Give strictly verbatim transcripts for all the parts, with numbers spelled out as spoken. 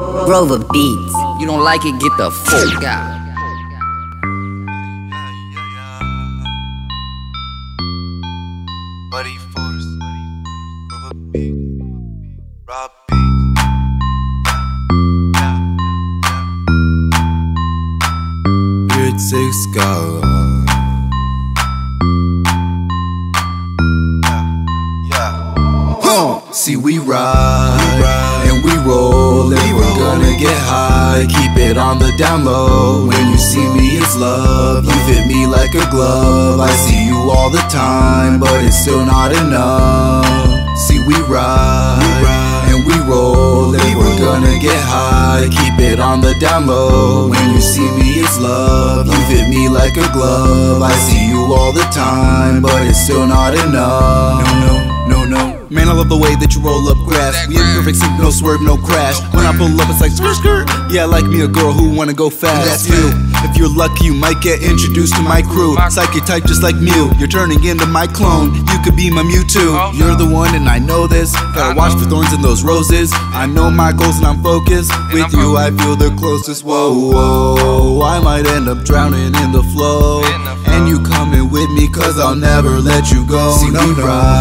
Grova Beatz. You don't like it, get the fuck out. Buddy Force, Grova Beatz, Rob Beatz, yeah, yeah, yeah. It's six scholar. See, we ride, we ride and we roll, and we're gonna get high. Keep it on the down low. When you see me, it's love. You fit me like a glove. I see you all the time, but it's still not enough. See, we ride, we ride and we roll, and we're gonna get high. Keep it on the down low. When you see me, it's love. You fit me like a glove. I see you all the time, but it's still not enough. No, no, no, no. Man, I love the way that you roll up grass. We in perfect sync, no swerve, no crash. When I pull up, it's like skirt, skirt. Yeah, I like me a girl who wanna go fast. That's you. If you're lucky, you might get introduced to my crew. Psychic type just like Mew. You're turning into my clone. You could be my Mewtwo. You're the one and I know this. Gotta watch for thorns in those roses. I know my goals and I'm focused. With you, I feel the closest. Whoa, whoa. I might end up drowning in the flow. And you coming with me, cause I'll never let you go. See, we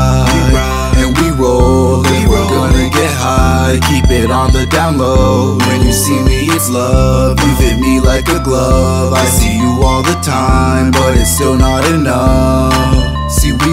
ride and we roll, and we're gonna get high. Keep it on the down low. When you see me, it's love. You fit me like a glove. I see you all the time, but it's still not enough. See, we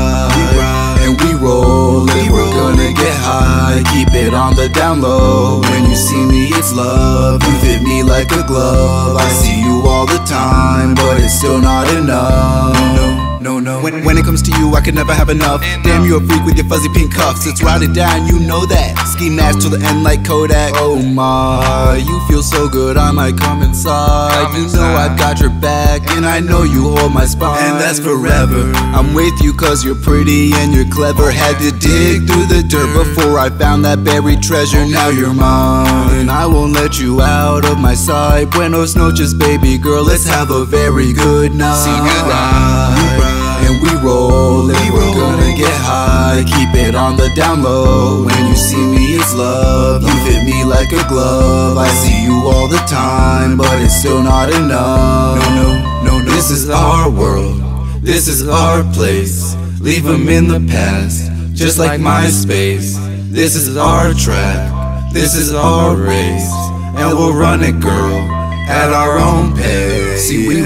ride and we roll, and we're gonna get high. Keep it on the down low. When you see me, it's love. You fit me like a glove. I see you all the time, but it's still not enough. No, no. When, when it comes to you, I can never have enough. Damn, you a freak with your fuzzy pink cuffs. It's ride it down, you know that. Ski mask till the end like Kodak. Oh my, you feel so good, I might come inside. Come you inside. Know I've got your back, and I know you hold my spine. And that's forever. I'm with you cause you're pretty and you're clever. Had to dig through the dirt before I found that buried treasure. Now you're mine, I won't let you out of my sight. Buenos noches, baby girl, let's have a very good night. See, we ride and we roll, and we're gonna get high. Keep it on the down low. When you see me, it's love. You fit me like a glove. I see you all the time, but it's still not enough. No, no, no, no. This is our world, this is our place. Leave them in the past, just like MySpace. This is our track, this is our race, and we'll run it, girl, at our own pace. See, we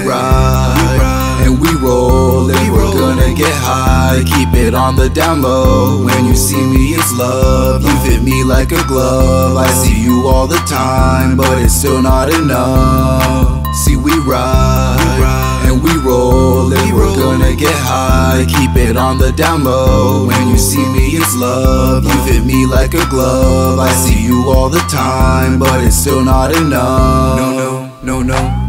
ride and we roll, and we're gonna get high. Keep it on the down low. When you see me, it's love. You fit me like a glove. I see you all the time, but it's still not enough. See, we ride and we roll, and we're gonna get high. Keep it on the down low. When you see me, it's love. You fit me like a glove. I see you all the time, but it's still not enough. No, no, no, no.